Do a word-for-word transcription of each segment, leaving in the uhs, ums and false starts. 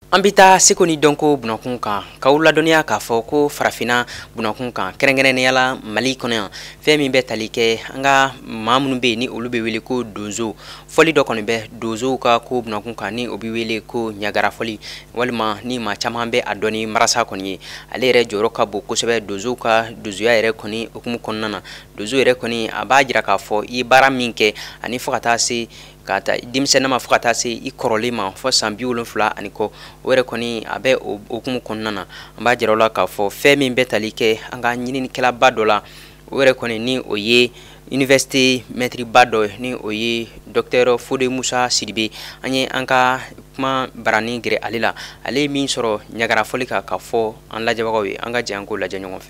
Ambita sekoni donko bunakun kan k'aw ladɔnniya k'a fɔ ko farafina bunakun kan kɛrɛnkɛrɛnnenya Mali kɔnɔ yan fɛn min bɛ tali kɛ an ka maa minnu bɛ yen ni olu bɛ wele ko donzo fɔli dɔ kɔni bɛ donzow ka ko bunakun kan ni o bɛ wele ko ɲagara fɔli walima ni maa caman bɛ a dɔn ni marasa kɔni ye ale yɛrɛ jɔyɔrɔ ka bon kosɛbɛ donzow ka donzoya yɛrɛ kɔni hukumu kɔnɔna na donzo yɛrɛ kɔni a b'a jira k'a fɔ i ye baara min kɛ ani fo ka taa se ka taa denmisɛnnin ma fo ka taa se i kɔrɔlen ma fo san bi wolonwula ani kɔ o yɛrɛ kɔni a bɛ o hukumu kɔnɔna na an b'a jira o la k'a fɔ fɛn min bɛ tali kɛ an ka ɲininikɛlaba dɔ la o yɛrɛ kɔni ni o ye université maîtriba dɔ ni o ye docteur Fode Musa Sidibe an ye an ka kuma barani gɛrɛ ale la ale ye min sɔrɔ ɲagara fɔli kan k'a fɔ an lajɛbagaw ye an ka jɛ an k'o lajɛ ɲɔgɔn fɛ.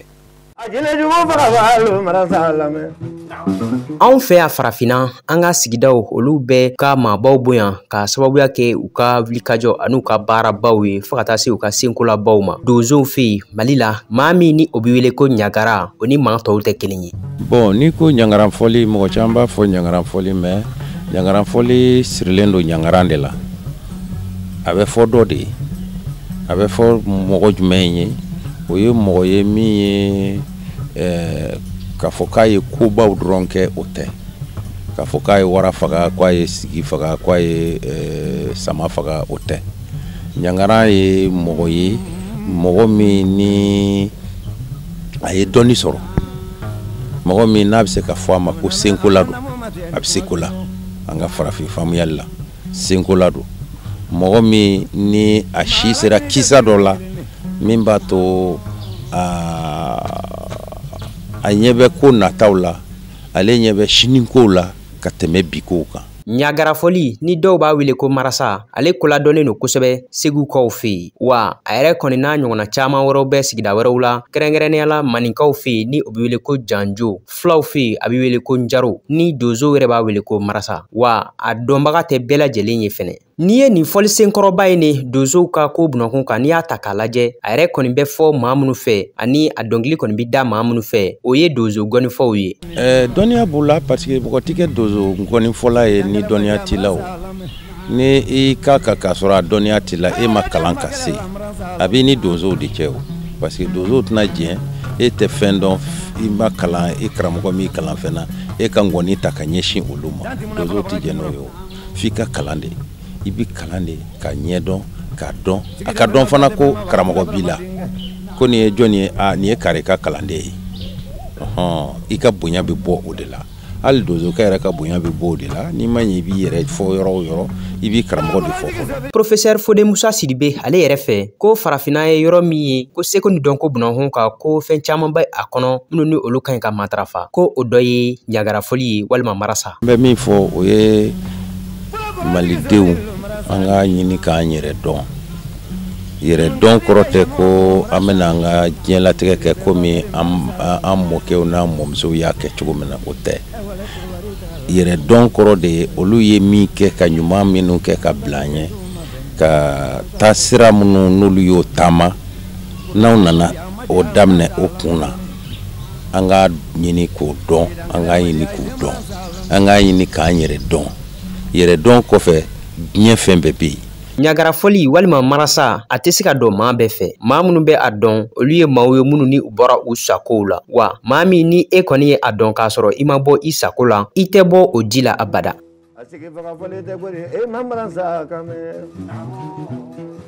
Anw fɛ yan farafinna an ka sigidaw olu bɛ ka maabaw bonya ka sababuya kɛ u ka wulikajɔ ani u ka baarabaw ye fo ka taa se u ka senkolabaw ma donzow fɛ yen Mali la maa min ni o bɛ wele ko ɲagara o ni maa tɔw tɛ kelen ye. Bon ni ko ɲagara fɔli mɔgɔ caman b'a fɔ ɲagara fɔli mais ɲagara fɔli sirilen don ɲagaran de la a bɛ fɔ dɔ de ye a bɛ fɔ mɔgɔ jumɛn ye o ye mɔgɔ ye min ye ɛɛ k'a fɔ k'a ye kobaw dɔrɔn kɛ o tɛ k'a fɔ k'a ye wara faga k'a ye sigi faga k'a ye sama faga o tɛ ɲangara ye mɔgɔ ye mɔgɔ min ni a ye dɔnni sɔrɔ mɔgɔ min n'a bɛ se ka fɔ a ma ko senkola don a bɛ se ko la an ka farafin faamuyali la senkola don mɔgɔ min ni a si sera kisa dɔ la min b'a to a a ɲɛ bɛ ko nataw la ale ɲɛ bɛ sinikow la ka tɛmɛ bi kow kan. ɲagara fɔli ni dɔw b'a wele ko marasa ale koladɔnnen don kosɛbɛ segukaw fɛ yen wa a yɛrɛ kɔni n'a ɲɔgɔnna caman wɛrɛw bɛ sigida wɛrɛw la kɛrɛnkɛrɛnnenya la maninkaw fɛ yen ni o bɛ wele ko janjo fulaw fɛ yen a bɛ wele ko njaro ni donzow yɛrɛ b'a wele ko marasa wa a dɔnbaga tɛ bɛɛ lajɛlen ye fɛnɛ. N'i ye nin fɔlisenkɔrɔba ye ne donzow ka ko bunakun kan n'i y'a ta k'a lajɛ a yɛrɛ kɔni bɛ fɔ maa minnu fɛ ani a dɔnkili kɔni bɛ da maa minnu fɛ o ye donzo gɔnifɔw ye. ɛɛ dɔnniya b'u la parce que mɔgɔ ti kɛ donzo gɔnifɔla ye ni dɔnniya t'i la o ni i ka ka k'a sɔrɔ a dɔnniya t'i la e ma kalan ka se a b'i ni donzow de cɛ o parce que donzow tɛna diɲɛ e tɛ fɛn dɔn i ma kalan e karamɔgɔ min kalan fɛn na e ka ngɔni ta ka ɲɛsin olu ma donzow tɛ jɛn n'o ye o f'i ka kalan de i bi kalan de ka ɲɛdɔn ka dɔn a ka dɔn fana ko karamɔgɔ b'i la ko nin ye jɔn ye a nin ye kare ka kalanden ye ɔhɔn i ka bonya bɛ bɔ o de la hali donzoka yɛrɛ ka bonya bɛ bɔ o de la n'i ma ɲɛ i b'i yɛrɛ fɔ yɔrɔ o yɔrɔ i b'i karamɔgɔ de fɔ fɔlɔ. Professeur Fode Musa Sidibe ale yɛrɛ fɛ ko farafinna ye yɔrɔ min ye ko seko ni dɔnko bunakun kan ko fɛn caman bɛ a kɔnɔ minnu ni olu ka ɲi ka matarafa ko o dɔ ye ɲagara fɔli ye walima marasa. N bɛ min fɔ o ye malidenw an ka ɲini k'an yɛrɛ dɔn yɛrɛ dɔn kɔrɔ tɛ ko an bɛna an ka diɲɛlatigɛ kɛ komi an mɔkɛw n'an mɔmusow y'a kɛ cogo min na o tɛ yɛrɛ dɔn kɔrɔ de ye olu ye min kɛ ka ɲuman minnu kɛ ka bila an ɲɛ ka taa sira minnu n'olu y'o taama n'aw nana o daminɛ o kun na an ka ɲini k'o dɔn an ka ɲini k'o dɔn an ka ɲini k'an yɛrɛ dɔn yɛrɛ dɔn kɔfɛ diɲɛ fɛn bɛɛ bɛ yen. ɲagara fɔli walima marasa a tɛ se ka dɔn maa bɛɛ fɛ maa minnu bɛ a dɔn olu ye maaw ye minnu ni u bɔra u sakow la wa maa min ni e kɔni ye a dɔn k'a sɔrɔ i ma bɔ i sako la i tɛ bɔ o ji la abada.